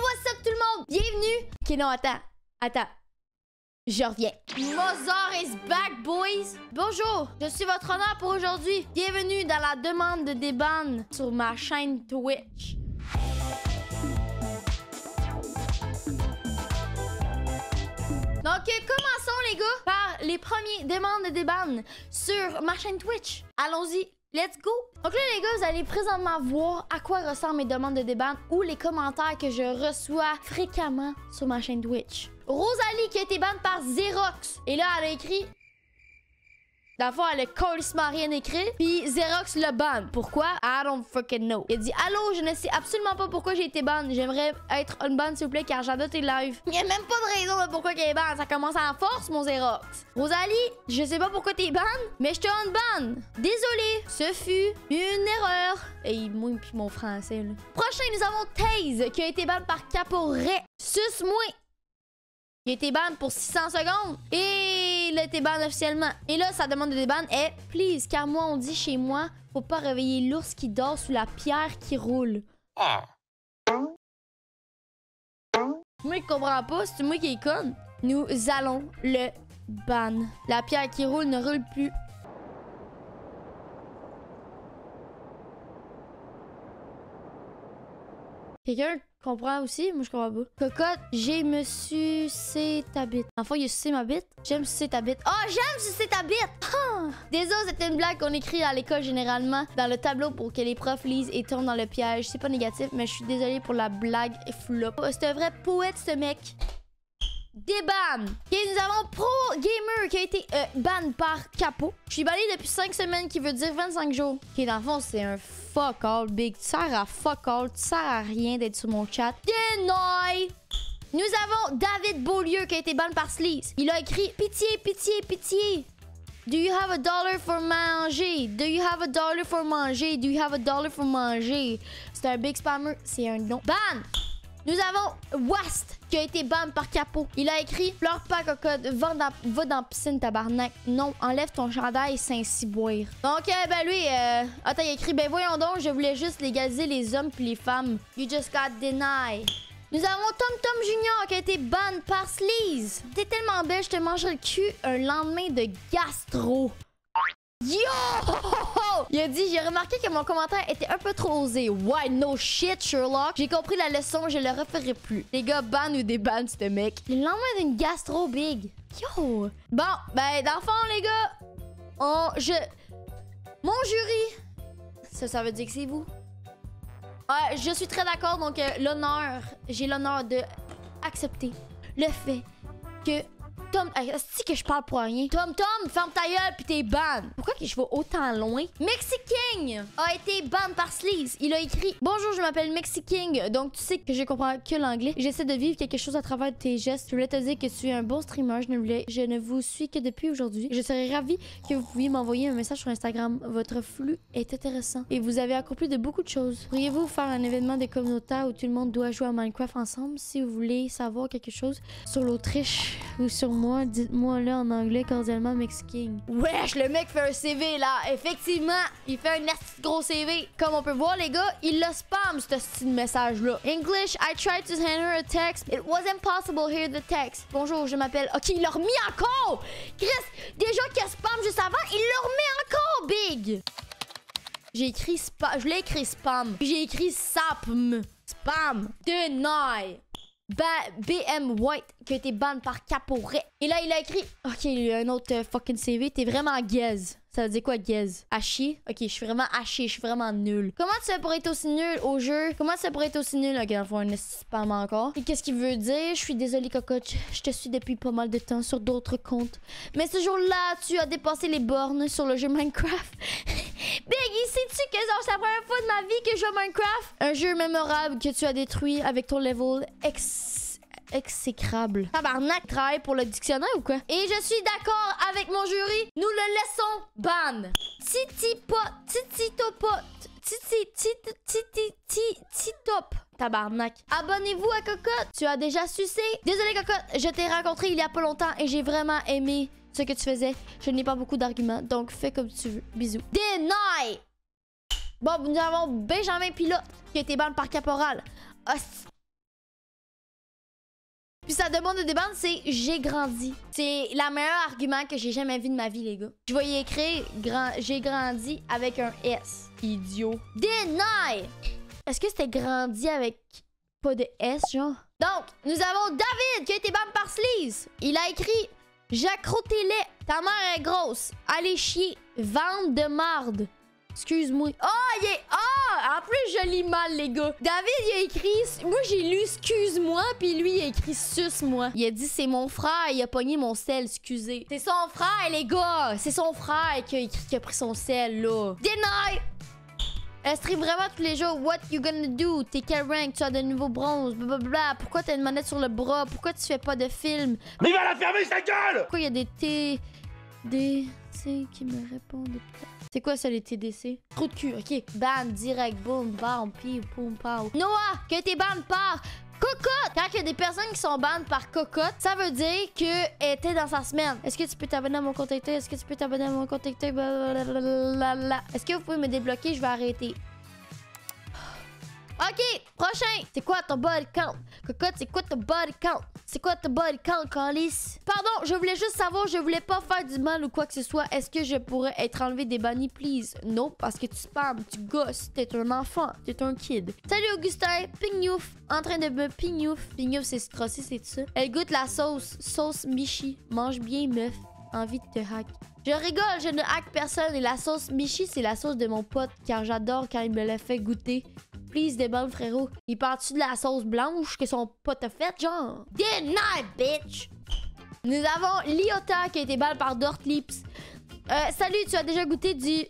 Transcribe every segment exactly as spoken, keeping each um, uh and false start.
what's up tout le monde? Bienvenue! Ok, non, attends. Attends. Je reviens. Mozart is back, boys! Bonjour, je suis votre honneur pour aujourd'hui. Bienvenue dans la demande de déban sur ma chaîne Twitch. Donc, commençons les gars par les premiers demandes de déban sur ma chaîne Twitch. Allons-y. Let's go! Donc là, les gars, vous allez présentement voir à quoi ressemblent mes demandes de déban ou les commentaires que je reçois fréquemment sur ma chaîne Twitch. Rosalie qui a été ban par Xerox. Et là, elle a écrit... Dans le fond, elle a carrément rien écrit. Puis Xerox le ban. Pourquoi? I don't fucking know. Il a dit « Allô, je ne sais absolument pas pourquoi j'ai été ban. J'aimerais être unban, s'il vous plaît, car j'adore tes lives. » Il n'y a même pas de raison de pourquoi qu'elle est ban. Ça commence en force, mon Xerox. Rosalie, je sais pas pourquoi t'es ban, mais je te unban. Désolé, ce fut une erreur. Et moi puis mon français, là. Prochain, nous avons Taze, qui a été ban par Caporet. Sus-moi. Il a été ban pour six cents secondes. Et il a été ban officiellement. Et là, sa demande de déban est « Please, car moi, on dit chez moi, faut pas réveiller l'ours qui dort sous la pierre qui roule. » Moi, il comprend pas. C'est moi qui est conne. Nous allons le ban. La pierre qui roule ne roule plus. Quelqu'un comprend aussi? Moi, je comprends pas. Cocotte, j'ai me sucé ta bite. Enfin, il a sucé ma bite. J'aime sucer ta bite. Oh, j'aime sucer ta bite! Ah! Désolé, c'était une blague qu'on écrit à l'école généralement dans le tableau pour que les profs lisent et tombent dans le piège. C'est pas négatif, mais je suis désolée pour la blague flop. C'est un vrai poète, ce mec. Déban. Et nous avons Pro Gamer qui a été euh, ban par Capo. Je suis banni depuis cinq semaines, qui veut dire vingt-cinq jours. Qui dans le fond, c'est un fuck all, big. Tu sers à fuck all. Tu sers à rien d'être sur mon chat. Deny. Nous avons David Beaulieu qui a été ban par Sleaze. Il a écrit pitié, pitié, pitié. Do you have a dollar for manger? Do you have a dollar for manger? Do you have a dollar for manger? C'est un big spammer. C'est un nom. Ban. Nous avons Wast qui a été ban par Capo. Il a écrit « Pleure pas, cocotte, va dans, va dans la piscine, tabarnak. Non, enlève ton chandail, Saint-Cyboire. » Donc, euh, ben lui, euh... attends, il a écrit « Ben voyons donc, je voulais juste légaliser les hommes puis les femmes. You just got denied. » Nous avons Tom Tom Junior qui a été ban par Sleaze. T'es tellement belle, je te mangerai le cul un lendemain de gastro. Yo! Il a dit, j'ai remarqué que mon commentaire était un peu trop osé. Why no shit, Sherlock? J'ai compris la leçon, je le referai plus. Les gars, ban ou déban, ce mec. Le lendemain d'une gastro big. Yo! Bon, ben, dans le fond, les gars, on... Je... Mon jury... Ça, ça veut dire que c'est vous. Ouais, je suis très d'accord, donc euh, l'honneur... J'ai l'honneur de accepter le fait que... Tom, c'est que je parle pour rien. Tom Tom, ferme ta gueule pis t'es ban. Pourquoi que je vais autant loin? Mexiking a été ban par Sleaze. Il a écrit bonjour, je m'appelle Mexiking. Donc tu sais que je comprends que l'anglais. J'essaie de vivre quelque chose à travers tes gestes. Je voulais te dire que tu es un bon streamer. Je ne voulais, je ne vous suis que depuis aujourd'hui. Je serais ravie que vous pouviez m'envoyer un message sur Instagram. Votre flux est intéressant et vous avez accompli de beaucoup de choses. Pourriez-vous faire un événement des communautaires où tout le monde doit jouer à Minecraft ensemble? Si vous voulez savoir quelque chose sur l'Autriche ou sur moi, dites-moi là en anglais cordialement Mexiking. Wesh, le mec fait un C V là. Effectivement, il fait un assez gros C V. Comme on peut voir, les gars, il le spam, ce style message là. English, I tried to send her a text. It wasn't possible. Here the text. Bonjour, je m'appelle... Ok, il l'a remis encore. Chris, déjà qu'il a spam juste avant, il le remet encore, big. J'ai écrit spam. Je l'ai écrit spam. Puis j'ai écrit sapm. Spam. Deny. Ba B M White qui a été ban par Caporet. Et là, il a écrit... Ok, il y a un autre uh, fucking C V. T'es vraiment gaze. Ça veut dire quoi, gaze? À chier? Ok, je suis vraiment haché. Je suis vraiment nul. Comment tu fais pour être aussi nul au jeu? Comment tu fais pour être aussi nul? Ok, on va un spam encore. Et qu'est-ce qu'il veut dire? Je suis désolée, cocotte. Je te suis depuis pas mal de temps sur d'autres comptes. Mais ce jour-là, tu as dépassé les bornes sur le jeu Minecraft. Big, sais-tu que c'est la première fois de ma vie que je joue à Minecraft? Un jeu mémorable que tu as détruit avec ton level ex... exécrable. Tabarnak, travaille pour le dictionnaire ou quoi? Et je suis d'accord avec mon jury. Nous le laissons ban. Titi pot, titi topot, titi titi titi titi top. Tabarnak. Abonnez-vous à Cocotte. Tu as déjà sucé. Désolé Cocotte, je t'ai rencontré il y a pas longtemps et j'ai vraiment aimé ce que tu faisais. Je n'ai pas beaucoup d'arguments, donc fais comme tu veux. Bisous. Deny. Bon, nous avons Benjamin Pilote qui a été ban par Caporal. Hostie. demande de déban, c'est j'ai grandi. C'est le meilleur argument que j'ai jamais vu de ma vie, les gars. Je vais y écrire grand... j'ai grandi avec un S. Idiot. Deny! Est-ce que c'était grandi avec pas de S, genre? Donc, nous avons David qui a été ban par Sleaze. Il a écrit j'accrotais-les. Ta mère est grosse. Allez chier. Vente de marde. Excuse-moi. Oh, il est... Oh! En plus, je lis mal, les gars. David, il a écrit... Moi, j'ai lu « excuse-moi », puis lui, il a écrit « suce-moi ». Il a dit « c'est mon frère, il a pogné mon sel, excusez ». C'est son frère, les gars. C'est son frère qui a écrit, qui a pris son sel, là. Deny! Elle stream vraiment tous les jours. What you gonna do? T'es quel rank? Tu as de nouveaux bronzes? Blablabla. Pourquoi t'as une manette sur le bras? Pourquoi tu fais pas de film? Mais il va la fermer, sa gueule! Pourquoi il y a des T... Des... C qui me répondent? C'est quoi ça, les T D C? Trou de cul, ok. Ban, direct, boum, bam, pi, poum, pow. Noah, que t'es ban par Cocotte! Quand il y a des personnes qui sont ban par Cocotte, ça veut dire qu'elle était dans sa semaine. Est-ce que tu peux t'abonner à mon compte TikTok? Est-ce que tu peux t'abonner à mon compte TikTok? Est-ce que vous pouvez me débloquer? Je vais arrêter. OK, prochain. C'est quoi ton body count? Cocotte, c'est quoi ton body count? C'est quoi ton body count, Calice? Pardon, je voulais juste savoir, je voulais pas faire du mal ou quoi que ce soit. Est-ce que je pourrais être enlevé des bannis, please? Non, parce que tu spams, tu gosses, t'es un enfant, t'es un kid. Salut Augustin, pignouf, en train de me pignouf. Pignouf, c'est stressé, c'est tout ça. Elle goûte la sauce, sauce Michi. Mange bien, meuf. Envie de te hack. Je rigole, je ne hack personne. Et la sauce Michi, c'est la sauce de mon pote, car j'adore quand il me l'a fait goûter. Please, déballe, frérot. Il part-tu de la sauce blanche que son pote a faite, genre? Deny, bitch! Nous avons Liota qui a été balle par Dortlips. Euh, salut, tu as déjà goûté du...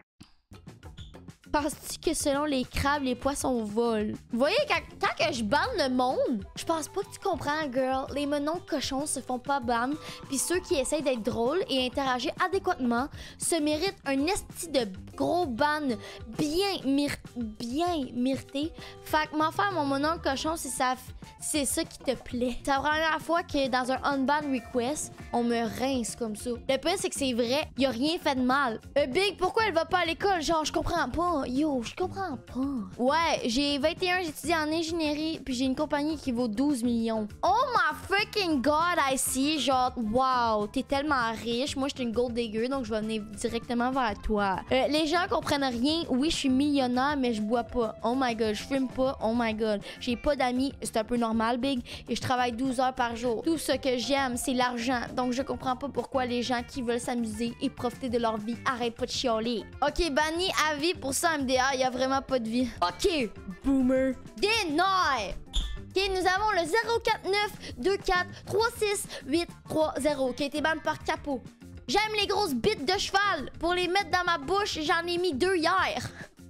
Penses-tu que selon les crabes, les poissons volent? Vous voyez, quand, quand que je banne le monde, je pense pas que tu comprends, girl. Les menons cochons se font pas ban, puis ceux qui essayent d'être drôles et interagir adéquatement se méritent un esti de gros ban bien mir bien mérité. Fait que m'en faire mon monon cochon si ça c'est ça qui te plaît. C'est la première fois que dans un unban request, on me rince comme ça. Le pire, c'est que c'est vrai, y a rien fait de mal. Euh, Big, pourquoi elle va pas à l'école? Genre, je comprends pas. Yo, je comprends pas. Ouais, j'ai vingt et un, j'étudie en ingénierie, puis j'ai une compagnie qui vaut douze millions. Oh my freaking god, I see. Genre, wow, t'es tellement riche. Moi, je suis une gold digger, donc je vais venir directement vers toi. Euh, les gens comprennent rien. Oui, je suis millionnaire, mais je bois pas. Oh my god, je fume pas. Oh my god. J'ai pas d'amis, c'est un peu normal, Big. Et je travaille douze heures par jour. Tout ce que j'aime, c'est l'argent. Donc, je comprends pas pourquoi les gens qui veulent s'amuser et profiter de leur vie arrêtent pas de chialer. Ok, banni à vie pour ça. M D A, il y a vraiment pas de vie. OK, boomer. Deny. OK, nous avons le zéro quatre neuf deux quatre trois six huit trois zéro qui a été ban par Capot. J'aime les grosses bites de cheval. Pour les mettre dans ma bouche, j'en ai mis deux hier.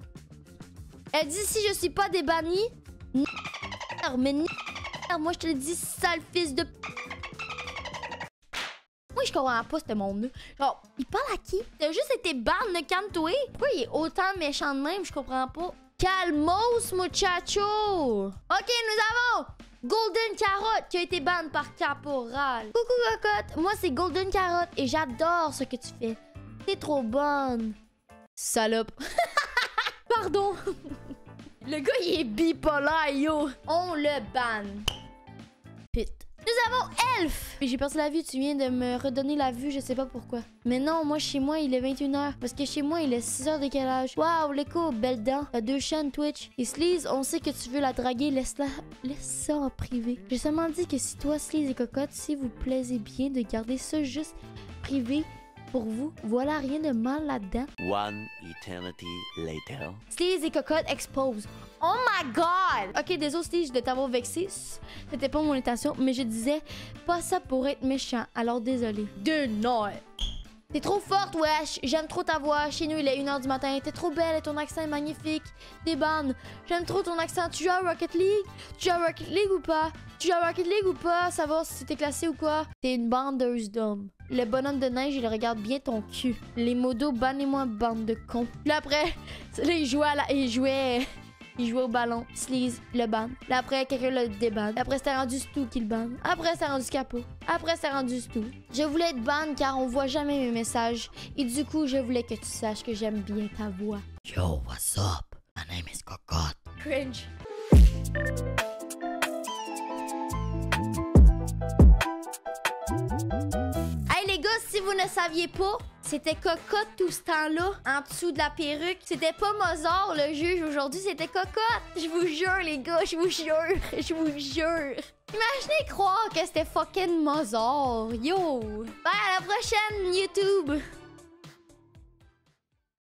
Elle dit si je suis pas débanni, mais moi je te le dis, sale fils de... Moi, je comprends pas ce monde-là. Genre, il parle à qui? T'as juste été ban, ne calme-toi. Pourquoi il est autant méchant de même? Je comprends pas. Calmos, muchacho! OK, nous avons Golden Carotte qui a été ban par Caporal. Coucou, cocotte. Moi, c'est Golden Carotte et j'adore ce que tu fais. T'es trop bonne. Salope. Pardon. Le gars, il est bipolaire, yo. On le ban. Pute. Nous avons Elf! J'ai perdu la vue, tu viens de me redonner la vue, je sais pas pourquoi. Mais non, moi chez moi il est vingt et une heures. Parce que chez moi il est six heures de décalage. Waouh, l'écho, belle dent. T'as deux chaînes Twitch. Et Sleaze, on sait que tu veux la draguer, laisse-la. Laisse ça en privé. J'ai seulement dit que si toi, Sleaze et Cocotte, si vous plaisez bien de garder ça juste privé pour vous, voilà rien de mal là-dedans. One eternity later. Sleaze et Cocotte expose. Oh my god! Ok, désolé Sleaze de t'avoir vexé. C'était pas mon intention, mais je disais pas ça pour être méchant, alors désolé. Deny! T'es trop forte, wesh! J'aime trop ta voix. Chez nous, il est une heure du matin. T'es trop belle et ton accent est magnifique. T'es bonne. J'aime trop ton accent. Tu joues à Rocket League? Tu joues à Rocket League ou pas? Tu joues à Rocket League ou pas? Savoir si t'es classé ou quoi? T'es une bandeuse d'hommes. Le bonhomme de neige, il regarde bien ton cul. Les modos, bannez-moi, bande de cons. Là après, là, il jouait à la... Il jouait... Il jouait au ballon. Sleaze, le ban. Là après, quelqu'un le déban. Après, c'était rendu Stu qui le ban. Après, c'était rendu Capot. Après, c'était rendu Stu. Je voulais être ban car on voit jamais mes messages. Et du coup, je voulais que tu saches que j'aime bien ta voix. Yo, what's up? My name is Cocotte. Cringe. vous ne saviez pas, c'était Cocotte tout ce temps-là, en dessous de la perruque. C'était pas Mozart, le juge, aujourd'hui, c'était Cocotte. Je vous jure, les gars, je vous jure, je vous jure. Imaginez croire que c'était fucking Mozart. Yo! Bye, à la prochaine, YouTube!